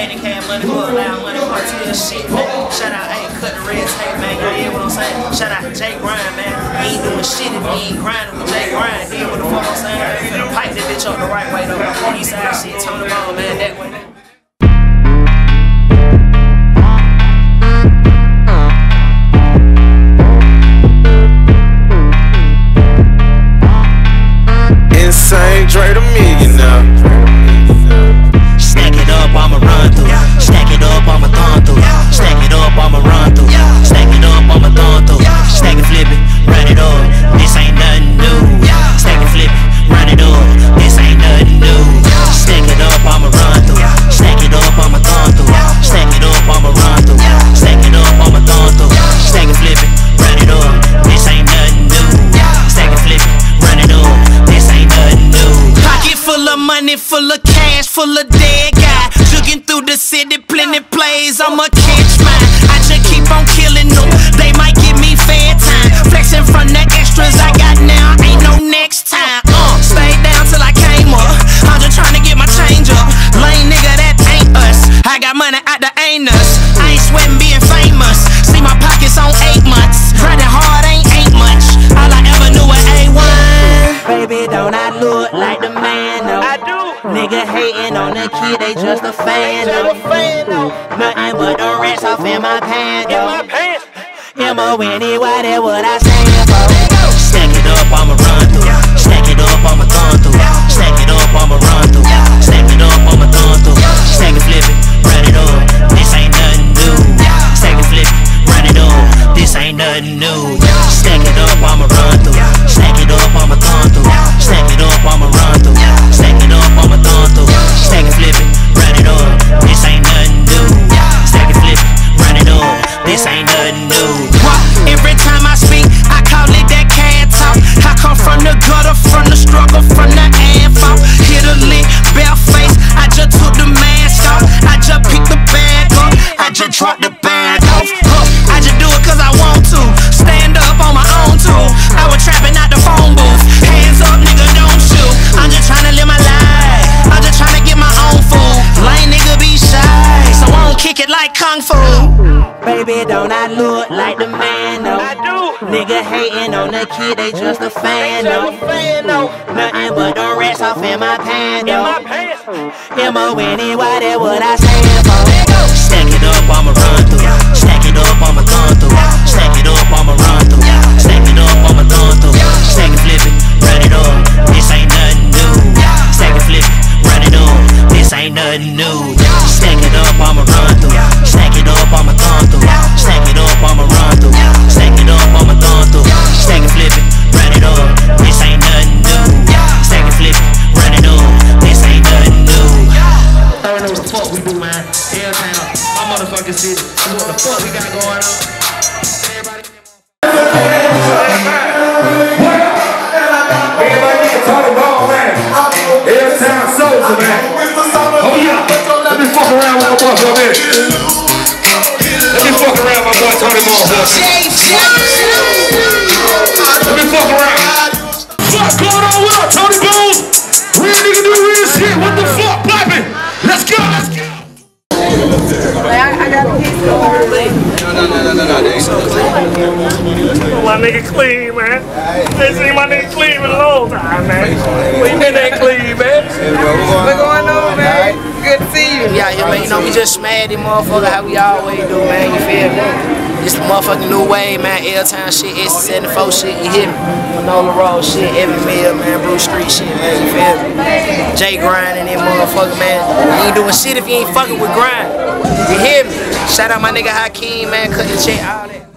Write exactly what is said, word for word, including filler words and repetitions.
eighty K money for a loud money for two shit, man. Shout out, ain't cut the red tape, man. You hear what I'm saying? Shout out to Jay Grind, man. He ain't doing shit if he ain't grinding with Jay Grind. Hear what the fuck I'm saying? Finna pipe that bitch up the right way, though. East side shit, turn them on, man, that way. Insane, Dre the millionaire. Stack it up, I'ma run through. Stack it up, I'ma thumb through. Stack it up, I'ma run through. Stack it up, I'ma thumb through. Stack it, flip it, run it up. This ain't nothing new. Stack it, flip it, run it up. This ain't nothing new. Stack it up, I'ma run through. Stack it up, I'ma thumb through. Stack it up, I'ma run through. Stack it up, I'ma thumb through. Stack it, flip it, run it up. This ain't nothing new. Stack it, flip it, run it up. This ain't nothing new. Pocket full of money, full of cash, full of dead guy. Jugging through the city, plenty plays, I'ma catch mine. I just keep on killing them, they might give me fair time. Flexing from the extras I got now, ain't no next time. Uh, stay down till I came up, I'm just trying to get my change up. Lame nigga, that ain't us, I got money out the anus. I ain't sweating being famous, see my pockets on eight months. Grinding hard ain't ain't much, all I ever knew was A one. Baby, don't I look like the man, no? I do. Nigga hating on the kid, they just a fan, no. Nothing but the rats off in my pants, though. M O N E Y, that's what I stand for. Stack it up, I'ma run through. Stack it up, I'ma thumb through. Stack it up, I'ma run through. Stack it up, I'ma thumb through. Stack it, flip it, run it up. This ain't nothing new. Stack it, flip it, run it up. This ain't nothing new. Stack it up, I'ma run through. Stack it up, I'ma thumb through. Stack it up, I'ma run through. Stack it up, I'ma thumb through. Stack it, flip it, run it up. This ain't nothing new. Stack it, flip it, run it up. This ain't nothing new. Every time I speak, I call it that cat talk. I come from the gutter, from the struggle, from the afro. Hit a lick, bare face. I just took the mask off. I just picked the bag up. I just dropped the bag off. Huh. I just do it cause I want to. Stand up on my own too. I was trapping out the phone booth. Hands up, nigga, don't shoot. I'm just trying to live my life. I'm just trying to get my own food. Lame nigga be shy, so I don't kick it like Kung Fu. Baby, don't I look like the man, no? I do. Nigga hating on the kid, they just a fan, no. Nothing but the rats off in my pants, no. M O N E Y, that's what I stand for. Stack it up, I'ma run through. Stack it up, I'ma thumb through. Stack it up, I'ma run through. Stack it up, I'ma thumb through. Stack it, flip it, run it up. This ain't nothing new. Stack it, flip it, run it up. This ain't nothing new. Stack it up, I'ma run through. Stack it up, I'ma thumb through. Stack it up, I'ma run through. Stack it up, I'ma thumb through. Stack it, flip it, run it up. This ain't nothing new. Stack it, flip it, run it up. This ain't nothing new. I don't know what the fuck we do, man. Everything up my motherfucking city. This is what the fuck we got going on. Everybody. Everybody get the Tony Ball, man. Every time soldier, man. Oh yeah. Let me fuck around with my boy for a minute. Let me fuck around with my boy Tony Ball for a minute. Let me fuck around. What's going on with us, Tony Ball? Real nigga do real shit. What the fuck, poppin'? Let's go, let's go. I, I got a piece of No, no, no, no, no, no, they ain't so clean. My nigga clean, man. They seen my nigga clean for a long time, man. We been that clean, man. What's going on, man? Good to see you. Yeah, yeah, man, you know, we just smash this motherfucker how we always do, man, you feel me? It's the motherfucking new wave, man, L-Town shit, S seventy-four shit, you hear me? Manola Road shit, Evan Mill, man, Bruce Street shit, man, you feel me? Jay Grind and that motherfucker, man. You ain't doing shit if you ain't fucking with Grind. You hear me? Shout out my nigga Hakeem, man, cut the check, all that.